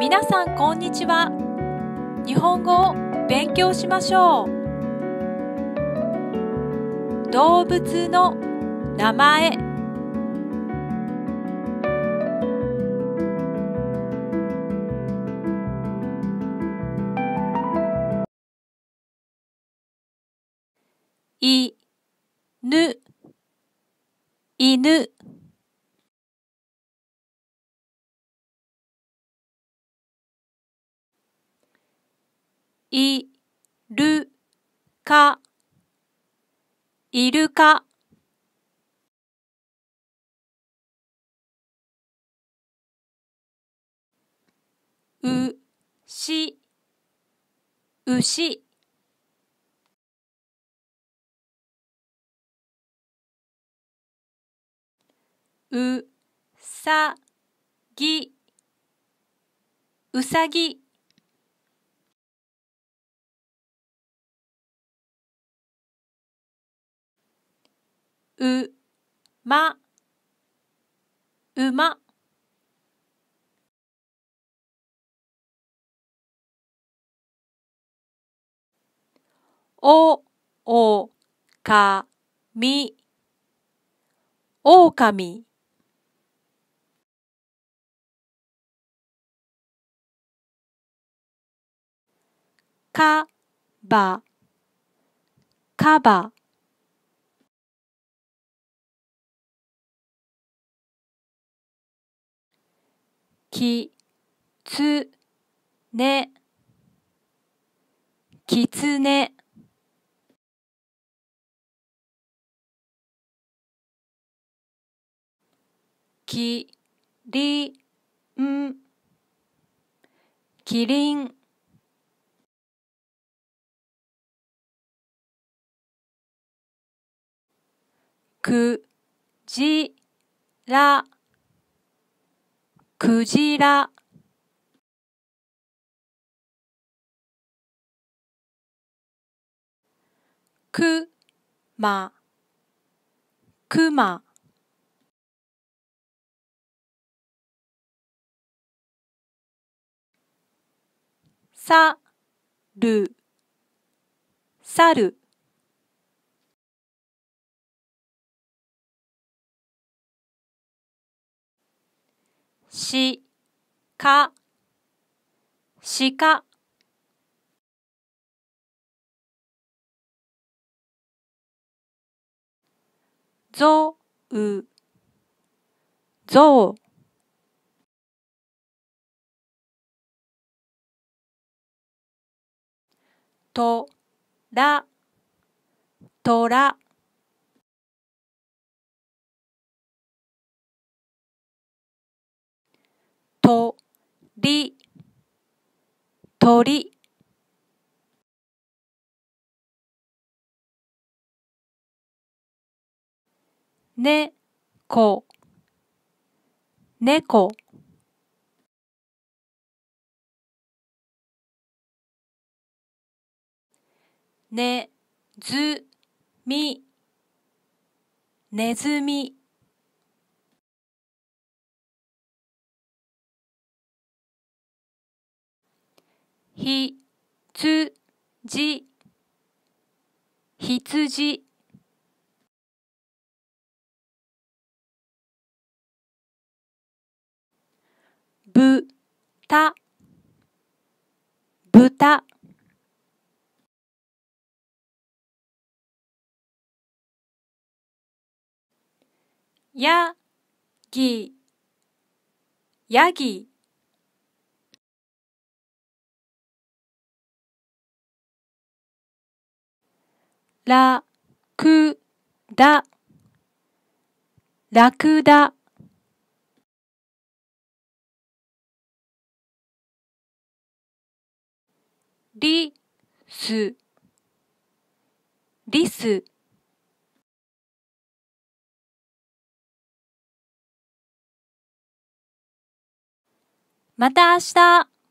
皆さんこんにちは。日本語を勉強しましょう。動物の名前。いぬ、犬。いるか、イルカ。うし、牛。うさぎ、うさぎ。うま、馬。おおかみ、オオカミ。かば、カバ。きつね、キツネ。きりん、キリン。くじら、クジラ。くま、くま。さる、さる。しか、しか。ぞう、ぞう。とら、とら。とり、とり。ねこ、ねこ。ねずみ、ねずみ。ひつじ、ひつじ。ぶた、ぶた。やぎ、やぎ。らくだ、ラクダ。リス、リス。また明日。